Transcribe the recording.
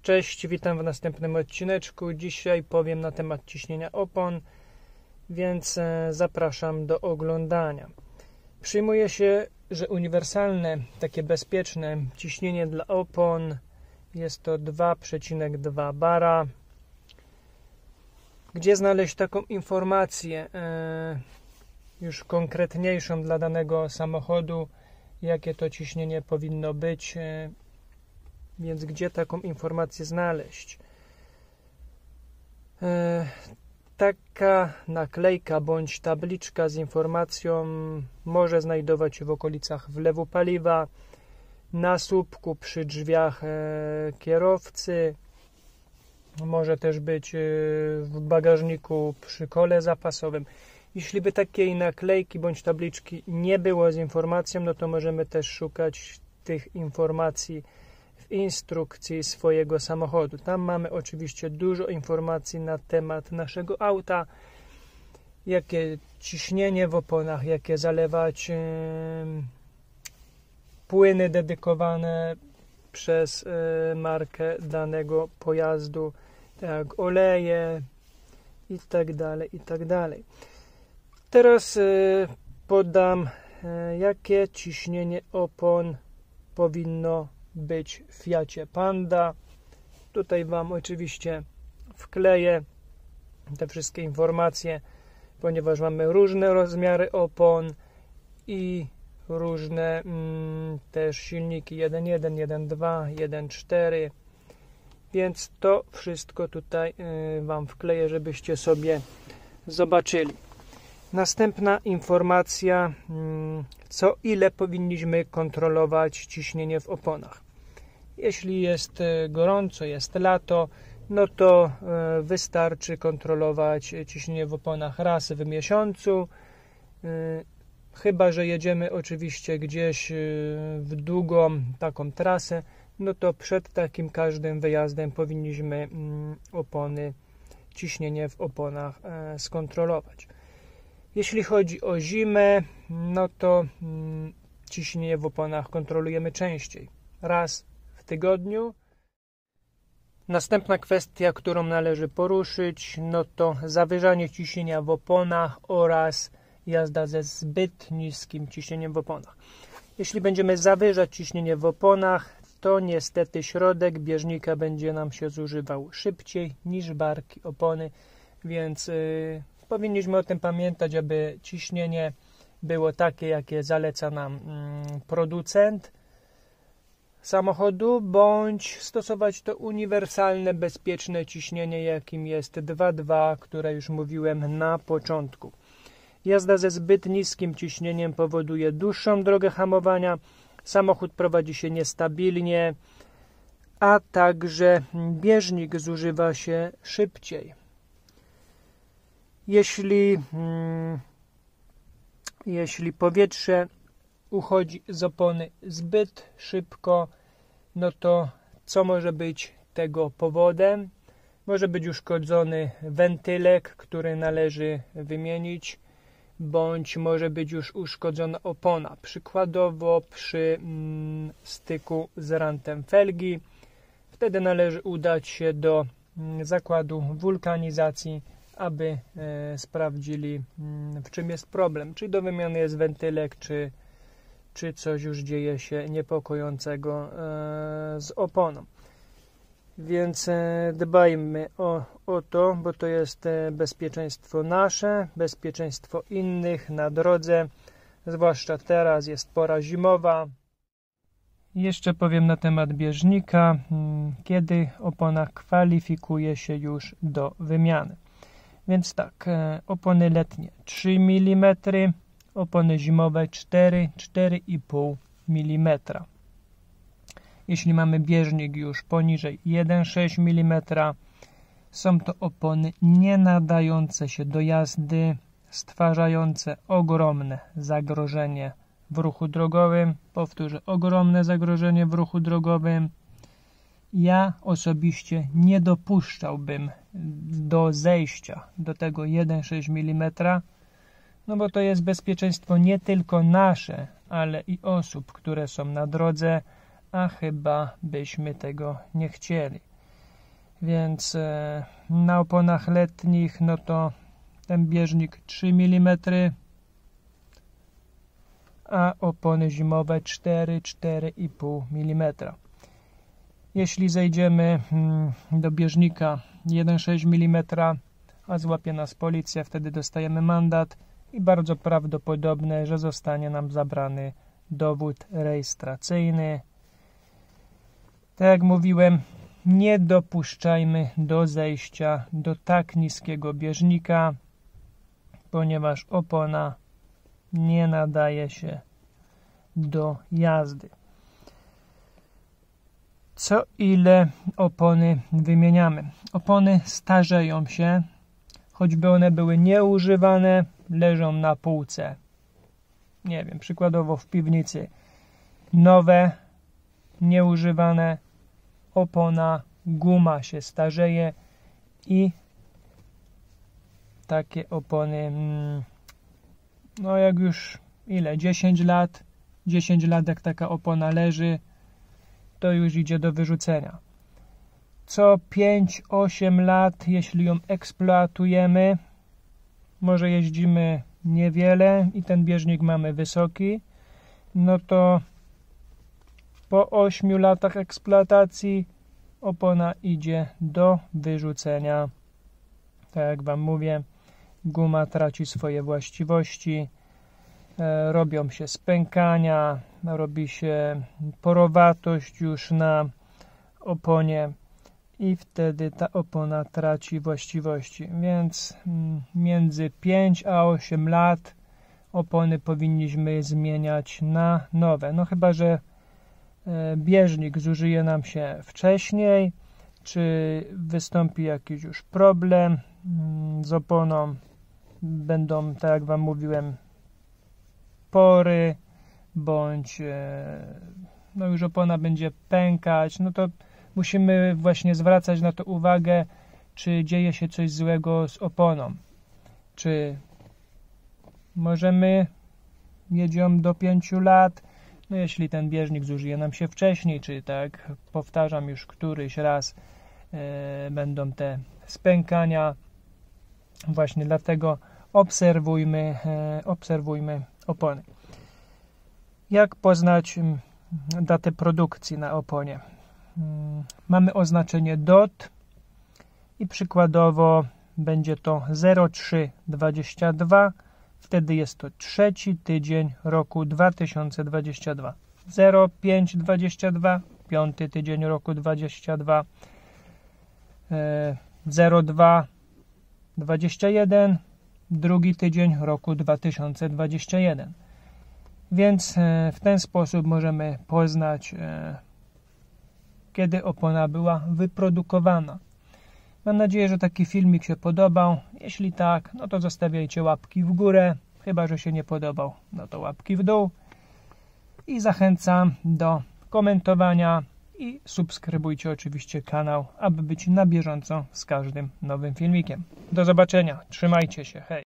Cześć, witam w następnym odcineczku. Dzisiaj powiem na temat ciśnienia opon, więc zapraszam do oglądania. Przyjmuje się, że uniwersalne, takie bezpieczne ciśnienie dla opon jest to 2,2 bara. Gdzie znaleźć taką informację już konkretniejszą dla danego samochodu, jakie to ciśnienie powinno być? Więc gdzie taką informację znaleźć? Taka naklejka bądź tabliczka z informacją może znajdować się w okolicach wlewu paliwa, na słupku przy drzwiach kierowcy, może też być w bagażniku przy kole zapasowym. Jeśli by takiej naklejki bądź tabliczki nie było z informacją, no to możemy też szukać tych informacji w instrukcji swojego samochodu. Tam mamy oczywiście dużo informacji na temat naszego auta, jakie ciśnienie w oponach, jakie zalewać płyny dedykowane przez markę danego pojazdu, tak jak oleje i tak dalej, i tak dalej. Teraz podam, jakie ciśnienie opon powinno być w Fiacie Panda. Tutaj Wam oczywiście wkleję te wszystkie informacje, ponieważ mamy różne rozmiary opon i różne też silniki 1.1, 1.2, 1.4, więc to wszystko tutaj Wam wkleję, żebyście sobie zobaczyli. Następna informacja, co ile powinniśmy kontrolować ciśnienie w oponach. Jeśli jest gorąco, jest lato, no to wystarczy kontrolować ciśnienie w oponach raz w miesiącu, chyba że jedziemy oczywiście gdzieś w długą taką trasę, no to przed takim każdym wyjazdem powinniśmy ciśnienie w oponach skontrolować. Jeśli chodzi o zimę, no to ciśnienie w oponach kontrolujemy częściej, raz w tygodniu. Następna kwestia, którą należy poruszyć, no to zawyżanie ciśnienia w oponach oraz jazda ze zbyt niskim ciśnieniem w oponach. Jeśli będziemy zawyżać ciśnienie w oponach, to niestety środek bieżnika będzie nam się zużywał szybciej niż barki opony, więc powinniśmy o tym pamiętać, aby ciśnienie było takie, jakie zaleca nam producent samochodu, bądź stosować to uniwersalne, bezpieczne ciśnienie, jakim jest 2,2, które już mówiłem na początku. Jazda ze zbyt niskim ciśnieniem powoduje dłuższą drogę hamowania, samochód prowadzi się niestabilnie, a także bieżnik zużywa się szybciej. Jeśli powietrze uchodzi z opony zbyt szybko, no to co może być tego powodem? Może być uszkodzony wentylek, który należy wymienić, bądź może być już uszkodzona opona, przykładowo przy styku z rantem felgi. Wtedy należy udać się do zakładu wulkanizacji, aby sprawdzili, w czym jest problem, czy do wymiany jest wentylek, czy coś już dzieje się niepokojącego z oponą. Więc dbajmy o to, bo to jest bezpieczeństwo nasze, bezpieczeństwo innych na drodze, zwłaszcza teraz jest pora zimowa. Jeszcze powiem na temat bieżnika, kiedy opona kwalifikuje się już do wymiany. Więc tak, opony letnie 3 mm, opony zimowe 4-4,5 mm. Jeśli mamy bieżnik już poniżej 1,6 mm, są to opony nie nadające się do jazdy, stwarzające ogromne zagrożenie w ruchu drogowym. Powtórzę, ogromne zagrożenie w ruchu drogowym. Ja osobiście nie dopuszczałbym do zejścia do tego 1,6 mm, no bo to jest bezpieczeństwo nie tylko nasze, ale i osób, które są na drodze, a chyba byśmy tego nie chcieli. Więc na oponach letnich no to ten bieżnik 3 mm, a opony zimowe 4-4,5 mm. Jeśli zejdziemy do bieżnika 1,6 mm, a złapie nas policja, wtedy dostajemy mandat i bardzo prawdopodobne, że zostanie nam zabrany dowód rejestracyjny. Tak jak mówiłem, nie dopuszczajmy do zejścia do tak niskiego bieżnika, ponieważ opona nie nadaje się do jazdy. Co ile opony wymieniamy? Opony starzeją się, choćby one były nieużywane, leżą na półce. Nie wiem, przykładowo w piwnicy. Nowe, nieużywane, opona, guma się starzeje i takie opony, no jak już 10 lat jak taka opona leży, to już idzie do wyrzucenia. Co 5-8 lat, jeśli ją eksploatujemy, może jeździmy niewiele i ten bieżnik mamy wysoki, no to po 8 latach eksploatacji opona idzie do wyrzucenia. Tak jak Wam mówię, guma traci swoje właściwości, robią się spękania, robi się porowatość już na oponie i wtedy ta opona traci właściwości. Więc między 5 a 8 lat opony powinniśmy zmieniać na nowe. No chyba że bieżnik zużyje nam się wcześniej, czy wystąpi jakiś już problem z oponą, będą, tak jak Wam mówiłem, pory, bądź no już opona będzie pękać, no to musimy właśnie zwracać na to uwagę, czy dzieje się coś złego z oponą, czy możemy jeść ją do 5 lat, no jeśli ten bieżnik zużyje nam się wcześniej, czy tak powtarzam już któryś raz, będą te spękania. Właśnie dlatego obserwujmy opony. Jak poznać datę produkcji na oponie? Mamy oznaczenie DOT i przykładowo będzie to 03/22, wtedy jest to 3. tydzień roku 2022. 05/22, 5. tydzień roku 2022, 02/21, 2. tydzień roku 2021. Więc w ten sposób możemy poznać, kiedy opona była wyprodukowana. Mam nadzieję, że taki filmik się podobał. Jeśli tak, no to zostawiajcie łapki w górę. Chyba że się nie podobał, no to łapki w dół. I zachęcam do komentowania i subskrybujcie oczywiście kanał, aby być na bieżąco z każdym nowym filmikiem. Do zobaczenia. Trzymajcie się. Hej.